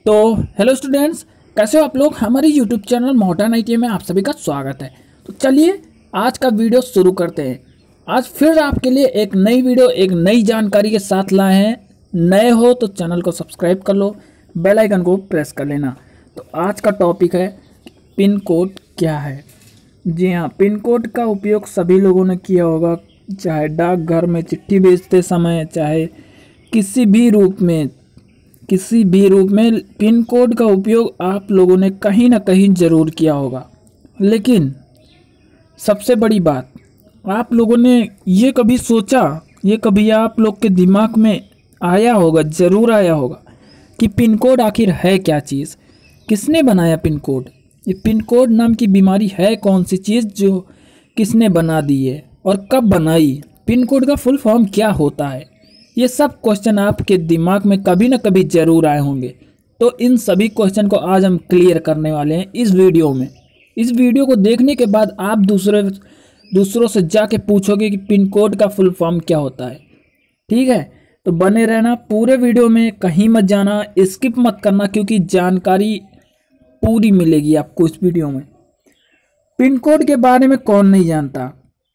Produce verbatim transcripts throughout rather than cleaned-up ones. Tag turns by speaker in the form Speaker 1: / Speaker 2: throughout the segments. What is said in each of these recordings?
Speaker 1: तो hello students, कैसे हो आप लोग। हमारे यूट्यूब चैनल मॉडर्न आईटी में आप सभी का स्वागत है। तो चलिए आज का वीडियो शुरू करते हैं। आज फिर आपके लिए एक नई वीडियो एक नई जानकारी के साथ लाए हैं। नए हो तो चैनल को सब्सक्राइब कर लो, बेल आइकन को प्रेस कर लेना। तो आज का टॉपिक है पिन कोड क्या है। जी हाँ, पिन कोड का उपयोग सभी लोगों ने किया होगा, चाहे डाकघर में चिट्ठी भेजते समय, चाहे किसी भी रूप में किसी भी रूप में पिन कोड का उपयोग आप लोगों ने कहीं ना कहीं ज़रूर किया होगा। लेकिन सबसे बड़ी बात, आप लोगों ने ये कभी सोचा, ये कभी आप लोग के दिमाग में आया होगा, ज़रूर आया होगा कि पिन कोड आखिर है क्या चीज़, किसने बनाया पिन कोड, ये पिन कोड नाम की बीमारी है कौन सी चीज़ जो किसने बना दी है और कब बनाई, पिन कोड का फुल फॉर्म क्या होता है। ये सब क्वेश्चन आपके दिमाग में कभी ना कभी ज़रूर आए होंगे। तो इन सभी क्वेश्चन को आज हम क्लियर करने वाले हैं इस वीडियो में। इस वीडियो को देखने के बाद आप दूसरे दूसरों से जाके पूछोगे कि पिन कोड का फुल फॉर्म क्या होता है। ठीक है, तो बने रहना पूरे वीडियो में, कहीं मत जाना, स्किप मत करना, क्योंकि जानकारी पूरी मिलेगी आपको इस वीडियो में। पिन कोड के बारे में कौन नहीं जानता।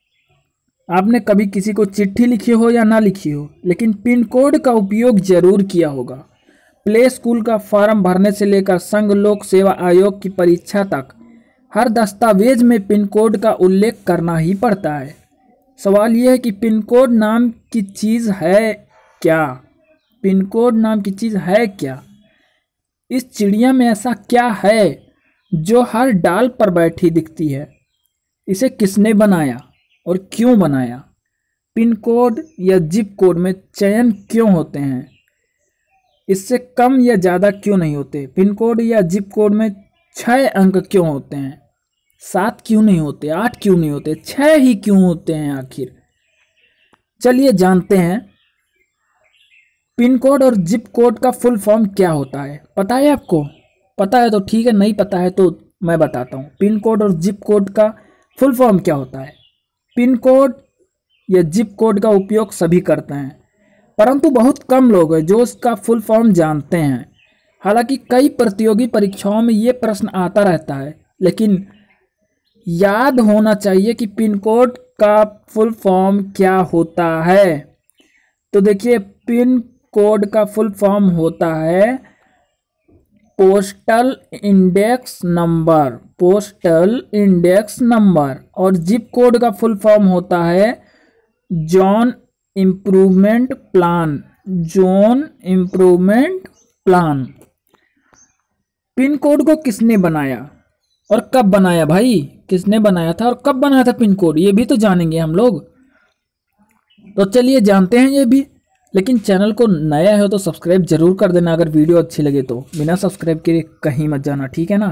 Speaker 1: आपने कभी किसी को चिट्ठी लिखी हो या ना लिखी हो, लेकिन पिन कोड का उपयोग जरूर किया होगा। प्ले स्कूल का फॉर्म भरने से लेकर संघ लोक सेवा आयोग की परीक्षा तक हर दस्तावेज में पिन कोड का उल्लेख करना ही पड़ता है। सवाल यह है कि पिन कोड नाम की चीज़ है क्या। पिन कोड नाम की चीज़ है क्या। इस चिड़िया में ऐसा क्या है जो हर डाल पर बैठी दिखती है। इसे किसने बनाया और क्यों बनाया। पिन कोड या जिप कोड में चयन क्यों होते हैं, इससे कम या ज़्यादा क्यों नहीं होते। पिन कोड या जिप कोड में छः अंक क्यों होते हैं, सात क्यों नहीं होते, आठ क्यों नहीं होते, छः ही क्यों होते हैं आखिर। चलिए जानते हैं पिन कोड और जिप कोड का फुल फॉर्म क्या होता है। पता है आपको? पता है तो ठीक है, नहीं पता है तो मैं बताता हूँ। पिन कोड और जिप कोड का फुल फॉर्म क्या होता है। पिन कोड या जिप कोड का उपयोग सभी करते हैं, परंतु बहुत कम लोग हैं जो इसका फुल फॉर्म जानते हैं। हालांकि कई प्रतियोगी परीक्षाओं में ये प्रश्न आता रहता है, लेकिन याद होना चाहिए कि पिन कोड का फुल फॉर्म क्या होता है। तो देखिए, पिन कोड का फुल फॉर्म होता है postal index number, postal index number. और जिप कोड का फुल फॉर्म होता है zone improvement plan, zone improvement plan. Pin code को किसने बनाया और कब बनाया भाई, किसने बनाया था और कब बनाया था पिन कोड, ये भी तो जानेंगे हम लोग। तो चलिए जानते हैं ये भी। लेकिन चैनल को नया है तो सब्सक्राइब जरूर कर देना अगर वीडियो अच्छी लगे तो। बिना सब्सक्राइब के कहीं मत जाना, ठीक है ना।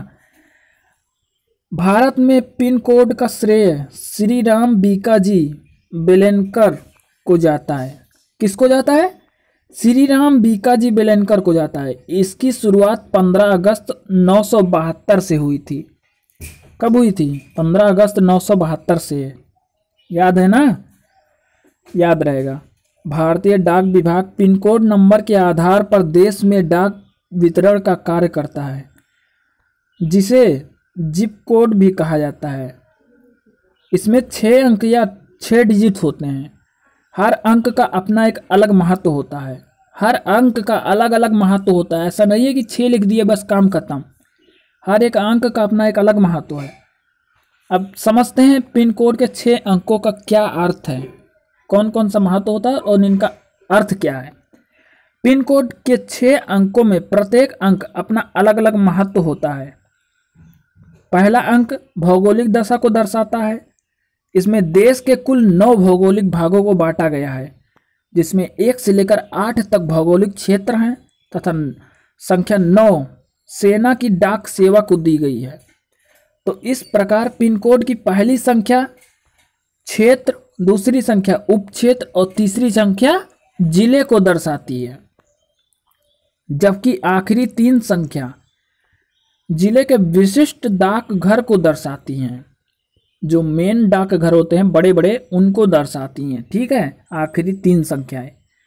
Speaker 1: भारत में पिन कोड का श्रेय श्री राम बीकाजी बेलेनकर को जाता है। किसको जाता है? श्री राम बीकाजी बेलेनकर को जाता है। इसकी शुरुआत पंद्रह अगस्त नौ सौ बहत्तर से हुई थी। कब हुई थी? पंद्रह अगस्त नौ सौ बहत्तर से। याद है ना? याद रहेगा। भारतीय डाक विभाग पिन कोड नंबर के आधार पर देश में डाक वितरण का कार्य करता है, जिसे जिप कोड भी कहा जाता है। इसमें छः अंक या छः डिजिट होते हैं। हर अंक का अपना एक अलग महत्व होता है। हर अंक का अलग अलग महत्व होता है। ऐसा नहीं है कि छः लिख दिए बस काम खत्म। हर एक अंक का अपना एक अलग महत्व है। अब समझते हैं पिन कोड के छः अंकों का क्या अर्थ है, कौन कौन सा महत्व होता है और इनका अर्थ क्या है। पिन कोड के छः अंकों में प्रत्येक अंक अपना अलग अलग महत्व होता है। पहला अंक भौगोलिक दशा को दर्शाता है। इसमें देश के कुल नौ भौगोलिक भागों को बांटा गया है, जिसमें एक से लेकर आठ तक भौगोलिक क्षेत्र हैं तथा संख्या नौ सेना की डाक सेवा को दी गई है। तो इस प्रकार पिन कोड की पहली संख्या क्षेत्र, दूसरी संख्या उप क्षेत्र और तीसरी संख्या जिले को दर्शाती है, जबकि आखिरी तीन संख्या जिले के विशिष्ट डाकघर को दर्शाती हैं। जो मेन डाकघर होते हैं बड़े बड़े, उनको दर्शाती हैं। ठीक है, आखिरी तीन संख्याएं।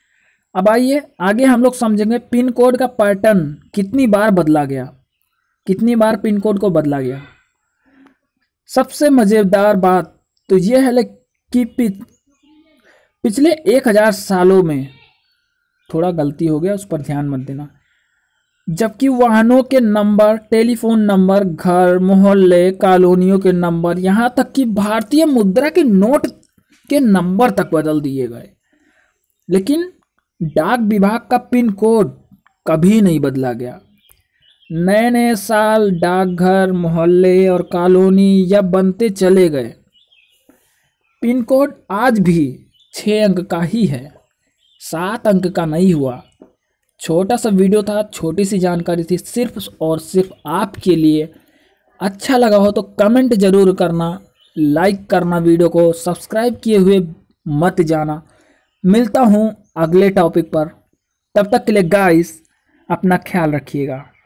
Speaker 1: अब आइए आगे हम लोग समझेंगे पिन कोड का पैटर्न कितनी बार बदला गया, कितनी बार पिन कोड को बदला गया। सबसे मज़ेदार बात तो ये है कि पिछले एक हजार सालों में, थोड़ा गलती हो गया उस पर ध्यान मत देना, जबकि वाहनों के नंबर, टेलीफोन नंबर, घर, मोहल्ले, कॉलोनियों के नंबर, यहाँ तक कि भारतीय मुद्रा के नोट के नंबर तक बदल दिए गए, लेकिन डाक विभाग का पिन कोड कभी नहीं बदला गया। नए नए साल, डाकघर, मोहल्ले और कॉलोनी यह बनते चले गए। पिन कोड आज भी छः अंक का ही है, सात अंक का नहीं हुआ। छोटा सा वीडियो था, छोटी सी जानकारी थी, सिर्फ और सिर्फ आपके लिए। अच्छा लगा हो तो कमेंट जरूर करना, लाइक करना, वीडियो को सब्सक्राइब किए हुए मत जाना। मिलता हूँ अगले टॉपिक पर, तब तक के लिए गाइस अपना ख्याल रखिएगा।